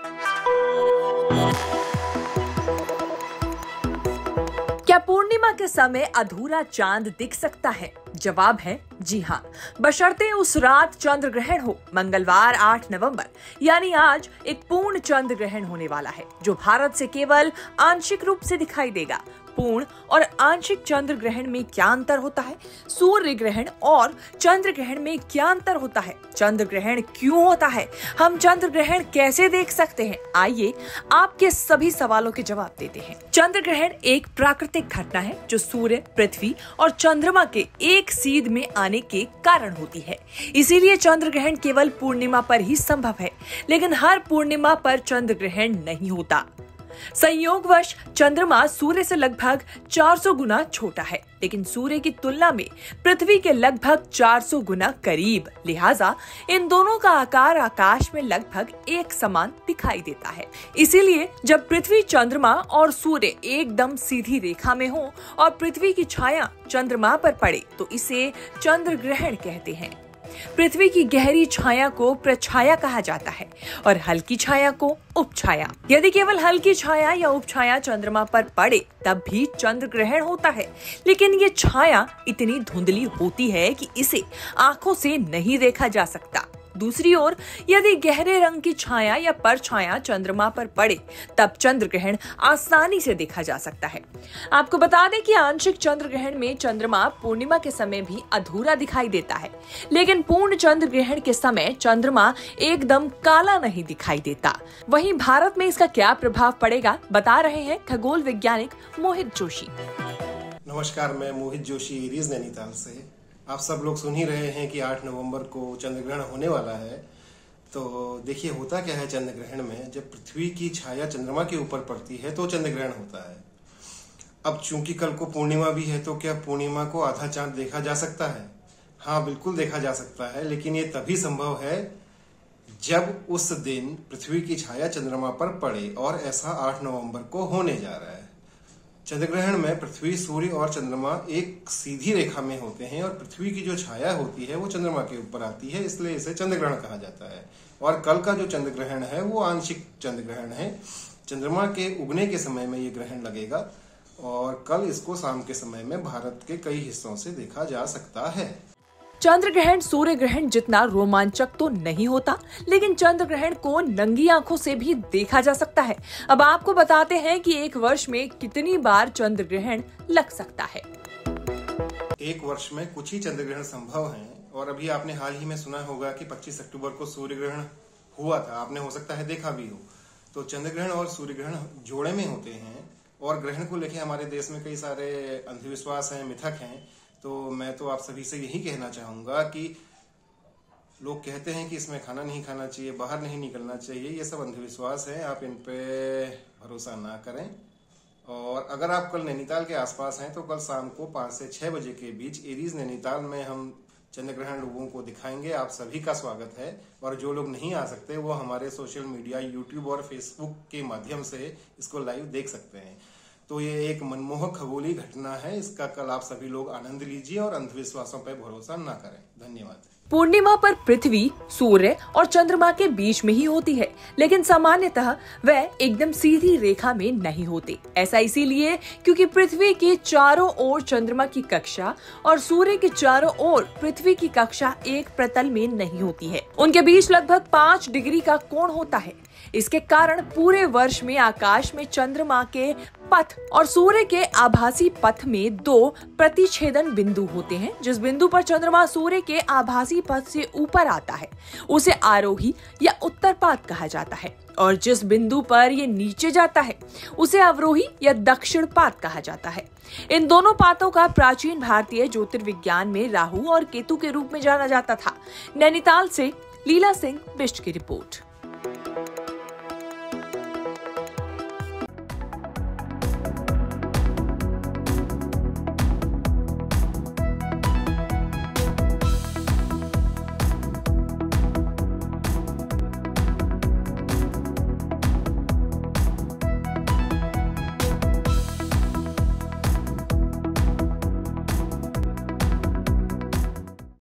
क्या पूर्णिमा के समय अधूरा चांद दिख सकता है? जवाब है जी हाँ, बशर्ते उस रात चंद्र ग्रहण हो। मंगलवार 8 नवंबर यानी आज एक पूर्ण चंद्र ग्रहण होने वाला है, जो भारत से केवल आंशिक रूप से दिखाई देगा। पूर्ण और आंशिक चंद्र ग्रहण में क्या अंतर होता है? सूर्य ग्रहण और चंद्र ग्रहण में क्या अंतर होता है? चंद्र ग्रहण क्यों होता है? हम चंद्र ग्रहण कैसे देख सकते हैं? आइए आपके सभी सवालों के जवाब देते हैं। चंद्र ग्रहण एक प्राकृतिक घटना है जो सूर्य, पृथ्वी और चंद्रमा के एक सीध में आने के कारण होती है। इसीलिए चंद्र ग्रहण केवल पूर्णिमा पर ही संभव है, लेकिन हर पूर्णिमा पर चंद्र ग्रहण नहीं होता। संयोगवश चंद्रमा सूर्य से लगभग 400 गुना छोटा है, लेकिन सूर्य की तुलना में पृथ्वी के लगभग 400 गुना करीब। लिहाजा इन दोनों का आकार आकाश में लगभग एक समान दिखाई देता है। इसीलिए जब पृथ्वी, चंद्रमा और सूर्य एकदम सीधी रेखा में हो और पृथ्वी की छाया चंद्रमा पर पड़े तो इसे चंद्र ग्रहण कहते हैं। पृथ्वी की गहरी छाया को प्रछाया कहा जाता है और हल्की छाया को उपछाया। यदि केवल हल्की छाया या उपछाया चंद्रमा पर पड़े तब भी चंद्र ग्रहण होता है, लेकिन ये छाया इतनी धुंधली होती है कि इसे आंखों से नहीं देखा जा सकता। दूसरी ओर यदि गहरे रंग की छाया या परछाया चंद्रमा पर पड़े तब चंद्र ग्रहण आसानी से देखा जा सकता है। आपको बता दें कि आंशिक चंद्र ग्रहण में चंद्रमा पूर्णिमा के समय भी अधूरा दिखाई देता है, लेकिन पूर्ण चंद्र ग्रहण के समय चंद्रमा एकदम काला नहीं दिखाई देता। वहीं भारत में इसका क्या प्रभाव पड़ेगा, बता रहे हैं खगोल वैज्ञानिक मोहित जोशी। नमस्कार, मैं मोहित जोशी एरीज नैनीताल से। आप सब लोग सुन ही रहे हैं कि 8 नवंबर को चंद्र ग्रहण होने वाला है। तो देखिए होता क्या है चंद्र ग्रहण में, जब पृथ्वी की छाया चंद्रमा के ऊपर पड़ती है तो चंद्र ग्रहण होता है। अब चूंकि कल को पूर्णिमा भी है, तो क्या पूर्णिमा को आधा चांद देखा जा सकता है? हाँ, बिल्कुल देखा जा सकता है, लेकिन ये तभी संभव है जब उस दिन पृथ्वी की छाया चंद्रमा पर पड़े, और ऐसा 8 नवंबर को होने जा रहा है। चंद्र ग्रहण में पृथ्वी, सूर्य और चंद्रमा एक सीधी रेखा में होते हैं और पृथ्वी की जो छाया होती है वो चंद्रमा के ऊपर आती है, इसलिए इसे चंद्र ग्रहण कहा जाता है। और कल का जो चंद्र ग्रहण है वो आंशिक चंद्र ग्रहण है। चंद्रमा के उगने के समय में ये ग्रहण लगेगा और कल इसको शाम के समय में भारत के कई हिस्सों से देखा जा सकता है। चंद्र ग्रहण सूर्य ग्रहण जितना रोमांचक तो नहीं होता, लेकिन चंद्र ग्रहण को नंगी आंखों से भी देखा जा सकता है। अब आपको बताते हैं कि एक वर्ष में कितनी बार चंद्र ग्रहण लग सकता है। एक वर्ष में कुछ ही चंद्र ग्रहण संभव हैं, और अभी आपने हाल ही में सुना होगा कि 25 अक्टूबर को सूर्य ग्रहण हुआ था। आपने हो सकता है देखा भी हो। तो चंद्र ग्रहण और सूर्य ग्रहण जोड़े में होते हैं, और ग्रहण को लेकर हमारे देश में कई सारे अंधविश्वास हैं, मिथक हैं। तो मैं तो आप सभी से यही कहना चाहूंगा कि लोग कहते हैं कि इसमें खाना नहीं खाना चाहिए, बाहर नहीं निकलना चाहिए, ये सब अंधविश्वास है। आप इन पे भरोसा ना करें। और अगर आप कल नैनीताल के आसपास हैं तो कल शाम को 5 से 6 बजे के बीच एरीज नैनीताल में हम चंद्र ग्रहण लोगों को दिखाएंगे। आप सभी का स्वागत है। और जो लोग नहीं आ सकते वो हमारे सोशल मीडिया, यूट्यूब और फेसबुक के माध्यम से इसको लाइव देख सकते हैं। तो ये एक मनमोहक खगोलीय घटना है। इसका कल आप सभी लोग आनंद लीजिए और अंधविश्वासों पर भरोसा ना करें। धन्यवाद। पूर्णिमा पर पृथ्वी, सूर्य और चंद्रमा के बीच में ही होती है, लेकिन सामान्यतः वह एकदम सीधी रेखा में नहीं होते। ऐसा इसीलिए क्योंकि पृथ्वी के चारों ओर चंद्रमा की कक्षा और सूर्य के चारों ओर पृथ्वी की कक्षा एक प्रतल में नहीं होती है। उनके बीच लगभग 5 डिग्री का कोण होता है। इसके कारण पूरे वर्ष में आकाश में चंद्रमा के पथ और सूर्य के आभासी पथ में 2 प्रतिच्छेदन बिंदु होते हैं। जिस बिंदु पर चंद्रमा सूर्य के आभासी पथ से ऊपर आता है उसे आरोही या उत्तरपात कहा जाता है, और जिस बिंदु पर ये नीचे जाता है उसे अवरोही या दक्षिणपात कहा जाता है। इन दोनों पातों का प्राचीन भारतीय ज्योतिर्विज्ञान में राहु और केतु के रूप में जाना जाता था। नैनीताल से लीला सिंह बिष्ट की रिपोर्ट।